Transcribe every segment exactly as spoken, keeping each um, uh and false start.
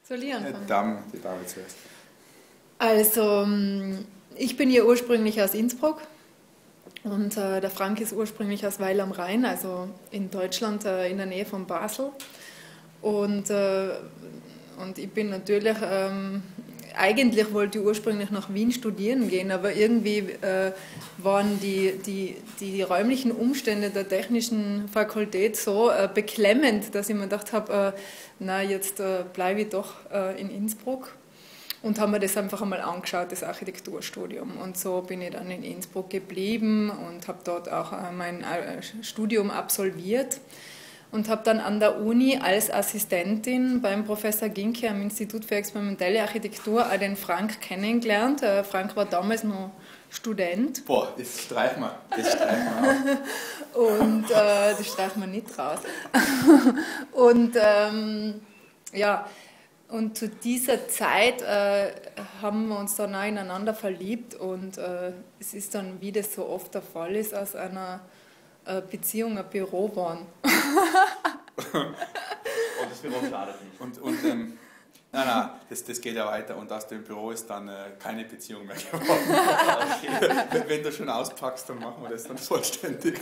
Soll ich anfangen? Die Dame, die Dame zuerst. Also, ich bin ja ursprünglich aus Innsbruck und äh, der Frank ist ursprünglich aus Weil am Rhein, also in Deutschland, äh, in der Nähe von Basel. Und, äh, und ich bin natürlich, ähm, eigentlich wollte ich ursprünglich nach Wien studieren gehen, aber irgendwie äh, waren die, die, die räumlichen Umstände der Technischen Fakultät so äh, beklemmend, dass ich mir gedacht habe, äh, na jetzt äh, bleibe ich doch äh, in Innsbruck. Und haben mir das einfach einmal angeschaut, das Architekturstudium. Und so bin ich dann in Innsbruck geblieben und habe dort auch mein Studium absolviert und habe dann an der Uni als Assistentin beim Professor Ginke am Institut für experimentelle Architektur auch den Frank kennengelernt. Frank war damals noch Student. Boah, das streichen wir. Das streichen wir auch. Und äh, das streichen wir nicht raus. Und ähm, ja, Und zu dieser Zeit äh, haben wir uns dann auch ineinander verliebt und äh, es ist dann, wie das so oft der Fall ist, aus einer äh, Beziehung ein Büro geworden. Und das Büro schadet nicht. Und, und ähm, nein, nein, das, das geht ja weiter und aus dem Büro ist dann äh, keine Beziehung mehr geworden. Okay. Wenn du schon auspackst, dann machen wir das dann vollständig.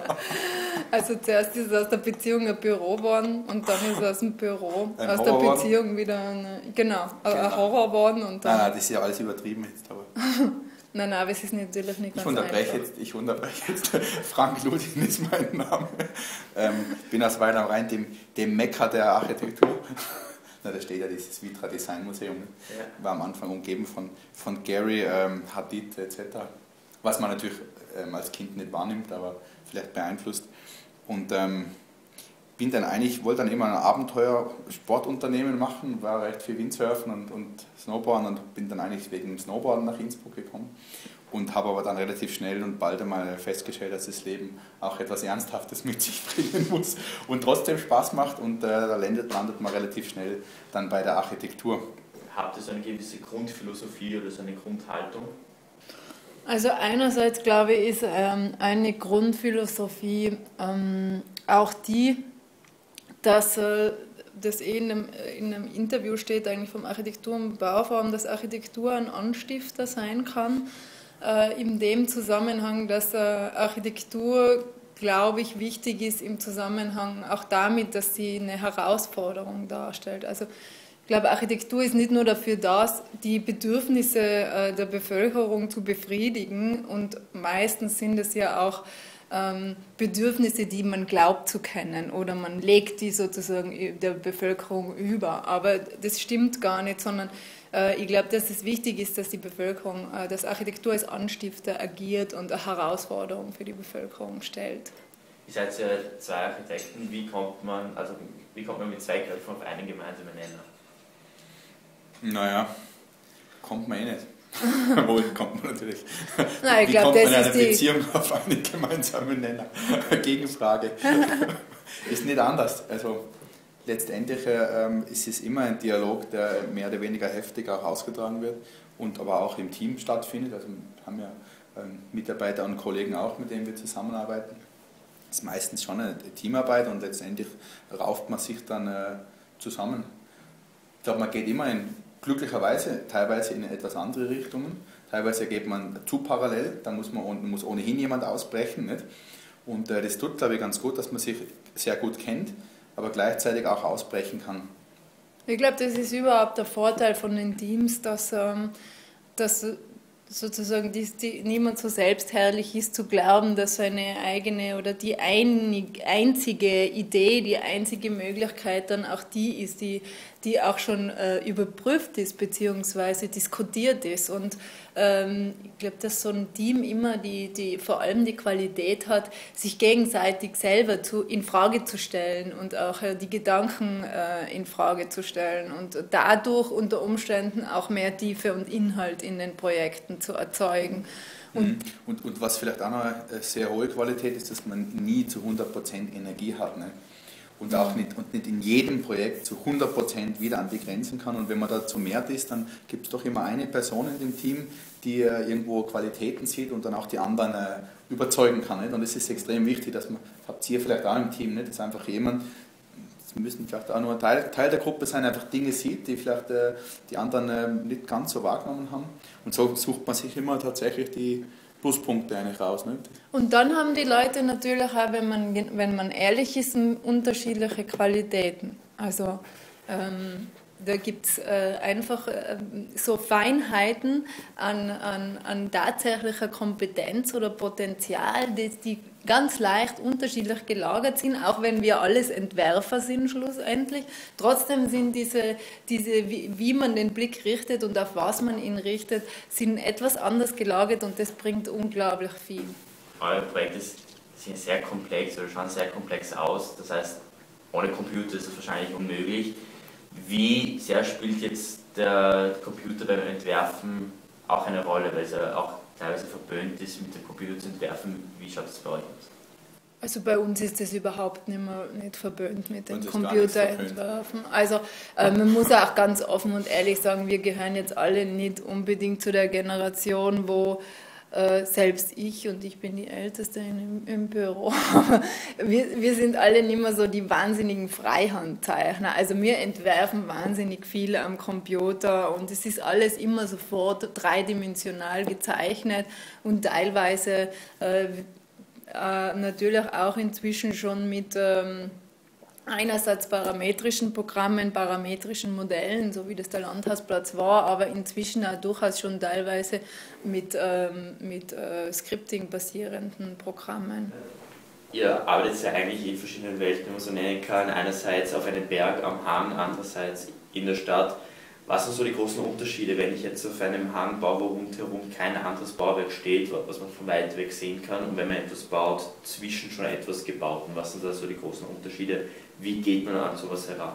Also zuerst ist es aus der Beziehung ein Büro geworden und dann ist es aus dem Büro, ein aus Horror der Beziehung wieder eine, genau, genau, ein Horror geworden. Und dann nein, nein, das ist ja alles übertrieben jetzt. Aber nein, nein, aber es ist natürlich nicht ganz ich unterbreche einfach. jetzt, ich unterbreche jetzt. Frank Ludin ist mein Name. Ähm, bin aus Weil am Rhein, dem, dem Mekka der Architektur. Na, da steht ja dieses Vitra Design Museum. Ja. War am Anfang umgeben von, von Gary, ähm, Hadid et cetera. Was man natürlich ähm, als Kind nicht wahrnimmt, aber vielleicht beeinflusst. Und ähm, bin dann eigentlich, wollte dann immer ein Abenteuer-Sportunternehmen machen, war recht viel Windsurfen und, und Snowboarden und bin dann eigentlich wegen dem Snowboarden nach Innsbruck gekommen. Und habe aber dann relativ schnell und bald einmal festgestellt, dass das Leben auch etwas Ernsthaftes mit sich bringen muss und trotzdem Spaß macht und äh, da landet, landet man relativ schnell dann bei der Architektur. Habt ihr so eine gewisse Grundphilosophie oder so eine Grundhaltung? Also einerseits glaube ich, ist ähm, eine Grundphilosophie ähm, auch die, dass äh, das eh in einem, in einem Interview steht eigentlich vom Architektur- und Bauforum, dass Architektur ein Anstifter sein kann. In dem Zusammenhang, dass Architektur, glaube ich, wichtig ist im Zusammenhang auch damit, dass sie eine Herausforderung darstellt. Also ich glaube, Architektur ist nicht nur dafür da, die Bedürfnisse der Bevölkerung zu befriedigen und meistens sind es ja auch Bedürfnisse, die man glaubt zu kennen oder man legt die sozusagen der Bevölkerung über. Aber das stimmt gar nicht, sondern ich glaube, dass es wichtig ist, dass die Bevölkerung, dass Architektur als Anstifter agiert und eine Herausforderung für die Bevölkerung stellt. Ihr seid ja zwei Architekten, wie kommt man, also wie kommt man mit zwei Köpfen auf einen gemeinsamen Nenner? Naja, kommt man eh nicht. Wohl kommt man natürlich. Nein, ich wie glaub, kommt man in das einer ist Beziehung auf einen gemeinsamen Nenner? Gegenfrage. Ist nicht anders. Also letztendlich ähm, ist es immer ein Dialog, der mehr oder weniger heftig auch ausgetragen wird und aber auch im Team stattfindet. Also wir haben ja ähm, Mitarbeiter und Kollegen auch, mit denen wir zusammenarbeiten. Das ist meistens schon eine Teamarbeit und letztendlich rauft man sich dann äh, zusammen. Ich glaube, man geht immer in, glücklicherweise teilweise in etwas andere Richtungen. Teilweise geht man zu parallel, da muss, man, muss ohnehin jemand ausbrechen. Nicht? Und äh, das tut, glaube ich, ganz gut, dass man sich sehr gut kennt, aber gleichzeitig auch ausbrechen kann. Ich glaube, das ist überhaupt der Vorteil von den Teams, dass, ähm, dass sozusagen die, die, niemand so selbstherrlich ist, zu glauben, dass seine eigene oder die ein, einzige Idee, die einzige Möglichkeit dann auch die ist, die, die auch schon äh, überprüft ist bzw. diskutiert ist. Und ähm, ich glaube, dass so ein Team immer die, die, vor allem die Qualität hat, sich gegenseitig selber zu, in Frage zu stellen und auch äh, die Gedanken äh, in Frage zu stellen und dadurch unter Umständen auch mehr Tiefe und Inhalt in den Projekten zu erzeugen. Und, und, und was vielleicht auch noch eine sehr hohe Qualität ist, dass man nie zu hundert Prozent Energie hat. Ne? Und auch nicht, und nicht in jedem Projekt zu hundert Prozent wieder an die Grenzen kann. Und wenn man da zu mehr ist, dann gibt es doch immer eine Person in dem Team, die äh, irgendwo Qualitäten sieht und dann auch die anderen äh, überzeugen kann. Nicht? Und es ist extrem wichtig, dass man, habt ihr vielleicht auch im Team, nicht? Das ist einfach jemand, es müssen vielleicht auch nur ein Teil, Teil der Gruppe sein, einfach Dinge sieht, die vielleicht äh, die anderen äh, nicht ganz so wahrgenommen haben. Und so sucht man sich immer tatsächlich die Pluspunkte eigentlich raus. Nicht? Und dann haben die Leute natürlich auch, wenn man, wenn man ehrlich ist, unterschiedliche Qualitäten. Also ähm, da gibt es äh, einfach äh, so Feinheiten an, an, an tatsächlicher Kompetenz oder Potenzial, die, die ganz leicht unterschiedlich gelagert sind, auch wenn wir alles Entwerfer sind schlussendlich. Trotzdem sind diese, diese wie, wie man den Blick richtet und auf was man ihn richtet, sind etwas anders gelagert und das bringt unglaublich viel. Eure Projekte sind sehr komplex oder schauen sehr komplex aus, das heißt, ohne Computer ist das wahrscheinlich unmöglich. Wie sehr spielt jetzt der Computer beim Entwerfen auch eine Rolle, weil es ja auch teilweise verböhnt ist, mit dem Computer zu entwerfen? Wie schaut es bei euch aus? Also bei uns ist das überhaupt nicht, mehr, nicht verböhnt mit dem Computer entwerfen. Also äh, man muss auch ganz offen und ehrlich sagen, wir gehören jetzt alle nicht unbedingt zu der Generation, wo äh, selbst ich, und ich bin die Älteste im, im Büro, wir, wir sind alle nicht mehr so die wahnsinnigen Freihandzeichner. Also wir entwerfen wahnsinnig viel am Computer und es ist alles immer sofort dreidimensional gezeichnet und teilweise äh, äh, natürlich auch inzwischen schon mit ähm, einerseits parametrischen Programmen, parametrischen Modellen, so wie das der Landhausplatz war, aber inzwischen auch durchaus schon teilweise mit, ähm, mit äh, Scripting-basierenden Programmen. Ihr arbeitet ja eigentlich in verschiedenen Welten, wenn man so nennen kann. Einerseits auf einem Berg am Hang, andererseits in der Stadt. Was sind so die großen Unterschiede, wenn ich jetzt auf einem Hang baue, wo rundherum kein anderes Bauwerk steht, was man von weit weg sehen kann, und wenn man etwas baut, zwischen schon etwas gebaut? Und was sind da so die großen Unterschiede? Wie geht man an sowas heran?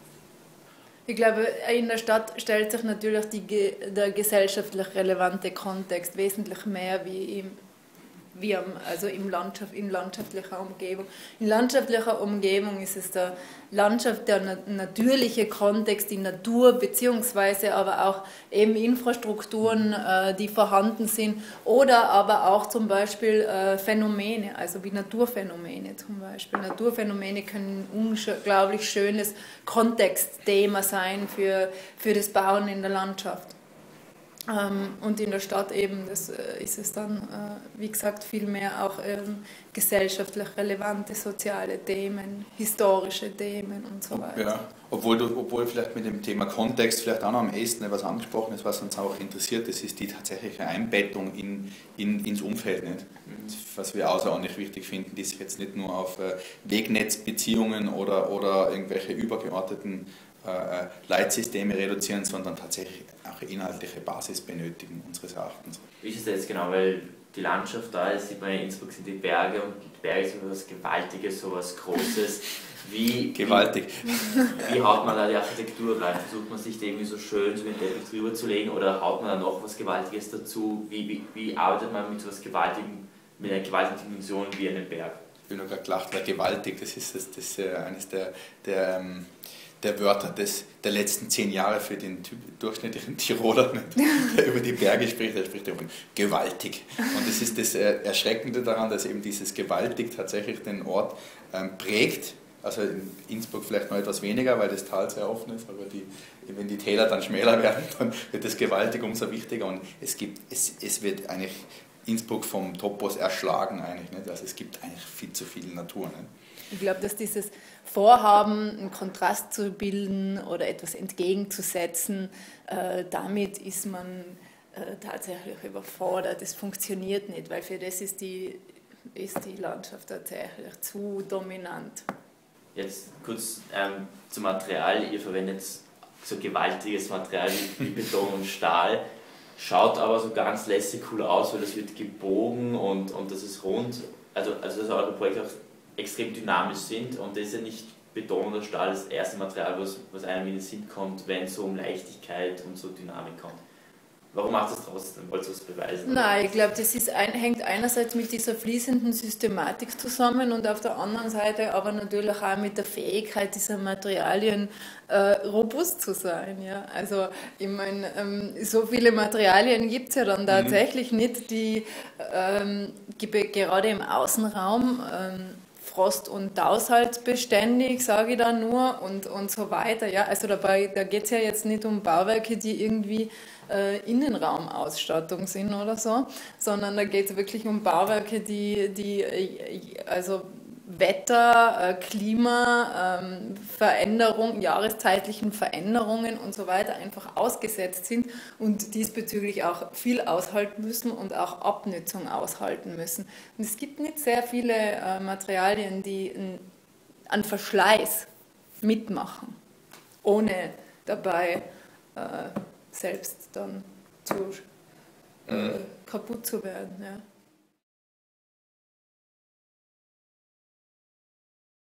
Ich glaube, in der Stadt stellt sich natürlich die, der gesellschaftlich relevante Kontext wesentlich mehr wie im, wie am, also im Landschaft, in landschaftlicher Umgebung. In landschaftlicher Umgebung ist es der Landschaft, der na, natürliche Kontext, die Natur, beziehungsweise aber auch eben Infrastrukturen, äh, die vorhanden sind, oder aber auch zum Beispiel äh, Phänomene, also wie Naturphänomene zum Beispiel. Naturphänomene können ein unglaublich schönes Kontextthema sein für, für das Bauen in der Landschaft. Ähm, und in der Stadt eben, das äh, ist es dann, äh, wie gesagt, viel mehr auch ähm, gesellschaftlich relevante soziale Themen, historische Themen und so weiter. Ja, obwohl, du, obwohl vielleicht mit dem Thema Kontext vielleicht auch noch am ehesten etwas angesprochen ist, was uns auch interessiert, das ist die tatsächliche Einbettung in, in, ins Umfeld. Nicht? Was wir außerordentlich wichtig finden, die sich jetzt nicht nur auf äh, Wegnetzbeziehungen oder, oder irgendwelche übergeordneten äh, Leitsysteme reduzieren, sondern tatsächlich auch inhaltliche Basis benötigen, unseres Erachtens. Wie ist es jetzt genau, weil die Landschaft da ist, sieht man in Innsbruck sind die Berge und die Berge sind etwas Gewaltiges, so etwas Großes. Wie, Gewaltig. Wie, wie haut man da die Architektur rein? Versucht man sich da irgendwie so schön so den Teppich drüber zu legen oder haut man da noch was Gewaltiges dazu? Wie, wie, wie arbeitet man mit so etwas Gewaltigem, mit einer gewaltigen Dimension wie einem Berg? Ich bin nur gerade gelacht, weil gewaltig, das ist, das, das ist äh, eines der, der ähm, der Wörter des, der letzten zehn Jahre für den typ, durchschnittlichen Tiroler, der über die Berge spricht, der spricht davon gewaltig. Und das ist das Erschreckende daran, dass eben dieses gewaltig tatsächlich den Ort ähm, prägt. Also in Innsbruck vielleicht noch etwas weniger, weil das Tal sehr offen ist, aber die, wenn die Täler dann schmäler werden, dann wird das gewaltig umso wichtiger. Und es, gibt, es, es wird eigentlich Innsbruck vom Topos erschlagen eigentlich, nicht? Also es gibt eigentlich viel zu viel Natur. Nicht? Ich glaube, dass dieses Vorhaben, einen Kontrast zu bilden oder etwas entgegenzusetzen, äh, damit ist man äh, tatsächlich überfordert. Das funktioniert nicht, weil für das ist die, ist die Landschaft tatsächlich zu dominant. Jetzt kurz ähm, zum Material. Ihr verwendet so gewaltiges Material wie Beton und Stahl. Schaut aber so ganz lässig cool aus, weil das wird gebogen und, und das ist rund. Also, also dass eure Projekte auch extrem dynamisch sind und das ist ja nicht Beton oder Stahl das erste Material, was, was einem in den Sinn kommt, wenn es so um Leichtigkeit und so Dynamik kommt. Warum macht das trotzdem? Wollt ihr das beweisen? Nein, ich glaube, das ist ein, hängt einerseits mit dieser fließenden Systematik zusammen und auf der anderen Seite aber natürlich auch mit der Fähigkeit dieser Materialien äh, robust zu sein. Ja? Also ich meine, ähm, so viele Materialien gibt es ja dann tatsächlich mhm. nicht, die ähm, gerade im Außenraum ähm, frost- und taushaltbeständig, sage ich da nur, und, und so weiter. Ja, also dabei, da geht es ja jetzt nicht um Bauwerke, die irgendwie äh, Innenraumausstattung sind oder so, sondern da geht es wirklich um Bauwerke, die, die äh, also Wetter, Klima, ähm, Veränderung, jahreszeitlichen Veränderungen und so weiter einfach ausgesetzt sind und diesbezüglich auch viel aushalten müssen und auch Abnützung aushalten müssen. Und es gibt nicht sehr viele äh, Materialien, die an Verschleiß mitmachen, ohne dabei äh, selbst dann zu, äh, kaputt zu werden. Ja.